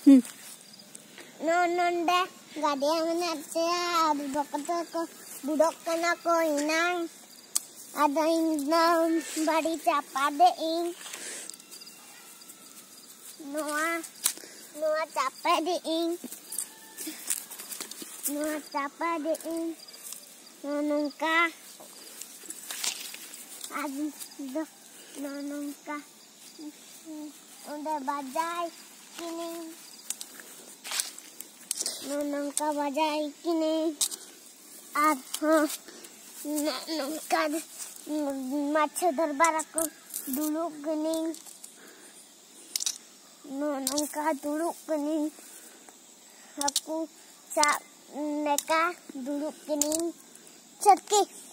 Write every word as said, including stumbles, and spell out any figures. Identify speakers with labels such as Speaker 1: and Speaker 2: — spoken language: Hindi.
Speaker 1: Hmm.
Speaker 2: Nonon deh, gak ada yang menartia, duduk ke duduk kena ko inang, ada inang bari capa deing, Noah, Noah capa deing, Noah capa deing, nonongka, abis dok nonongka, udah bajai kini. नौका बजाई कि नहीं आज हाँ नौका मच्छर दरबार को दुलुक नहीं नौका दुलुक नहीं aku चा neka duduk gini cerki